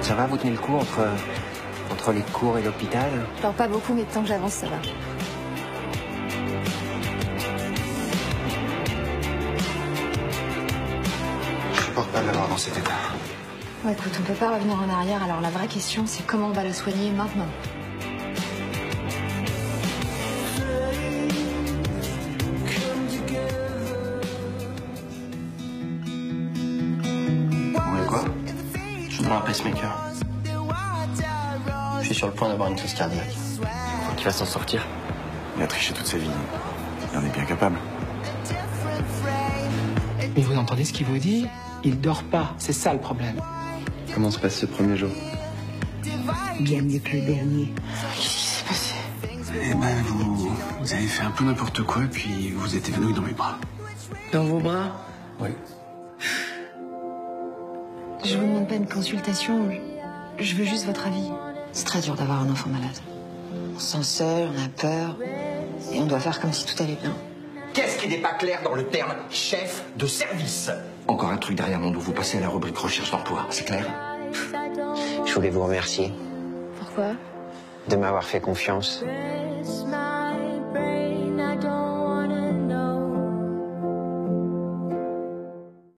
Ça va, vous tenez le coup entre les cours et l'hôpital? Je dors pas beaucoup, mais tant que j'avance, ça va. Je supporte pas de l'avoir dans cet état. Ouais, écoute, on peut pas revenir en arrière, alors la vraie question, c'est comment on va la soigner maintenant. Vous voulez quoi? Je voudrais un pacemaker. Je suis sur le point d'avoir une crise cardiaque. Faut qu'il va s'en sortir. Il a triché toute sa vie. Il en est bien capable. Mais vous entendez ce qu'il vous dit? Il dort pas, c'est ça le problème. Comment se passe ce premier jour? Bien mieux que le dernier. Qu'est-ce qui s'est passé? Eh ben, vous avez fait un peu n'importe quoi, puis vous êtes évanoui dans mes bras. Dans vos bras? Oui. Je vous demande pas une consultation, je veux juste votre avis. C'est très dur d'avoir un enfant malade. On se sent seul, on a peur, et on doit faire comme si tout allait bien. Qu'est-ce qui n'est pas clair dans le terme chef de service? Encore un truc derrière mon dos, vous passez à la rubrique recherche d'emploi, c'est clair? Je voulais vous remercier Pourquoi? de m'avoir fait confiance.